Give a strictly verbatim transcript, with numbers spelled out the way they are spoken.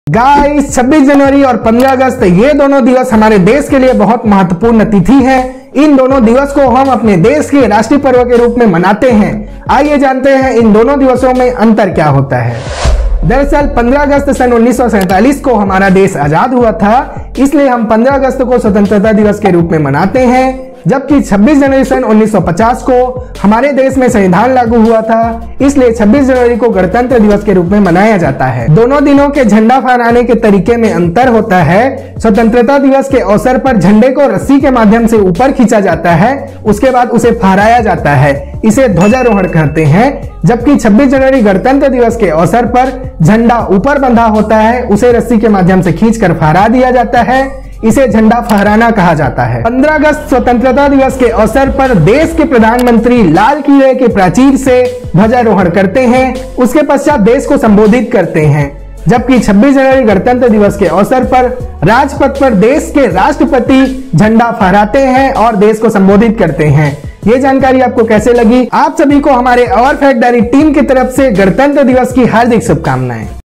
Guys, छब्बीस जनवरी और पंद्रह अगस्त ये दोनों दिवस हमारे देश के लिए बहुत महत्वपूर्ण तिथि हैं। इन दोनों दिवस को हम अपने देश के राष्ट्रीय पर्व के रूप में मनाते हैं। आइए जानते हैं इन दोनों दिवसों में अंतर क्या होता है। दरअसल पंद्रह अगस्त सन उन्नीस सौ सैंतालीस को हमारा देश आजाद हुआ था, इसलिए हम पंद्रह अगस्त को स्वतंत्रता दिवस के रूप में मनाते हैं। जबकि छब्बीस जनवरी सन उन्नीस सौ पचास को हमारे देश में संविधान लागू हुआ था, इसलिए छब्बीस जनवरी को गणतंत्र दिवस के रूप में मनाया जाता है। दोनों दिनों के झंडा फहराने के तरीके में अंतर होता है। स्वतंत्रता दिवस के अवसर पर झंडे को रस्सी के माध्यम से ऊपर खींचा जाता है, उसके बाद उसे फहराया जाता है, इसे ध्वजारोहण कहते हैं। जबकि छब्बीस जनवरी गणतंत्र दिवस के अवसर पर झंडा ऊपर बंधा होता है, उसे रस्सी के माध्यम से खींचकर फहरा दिया जाता है, इसे झंडा फहराना कहा जाता है। पंद्रह अगस्त स्वतंत्रता दिवस के अवसर पर देश के प्रधानमंत्री लाल किले के प्राचीर से ध्वजारोहण करते हैं, उसके पश्चात देश को संबोधित करते हैं। जबकि छब्बीस जनवरी गणतंत्र दिवस के अवसर पर राजपथ पर देश के राष्ट्रपति झंडा फहराते हैं और देश को संबोधित करते हैं। ये जानकारी आपको कैसे लगी? आप सभी को हमारे आवर फैक्ट डायरी टीम की तरफ से गणतंत्र दिवस की हार्दिक शुभकामनाएं।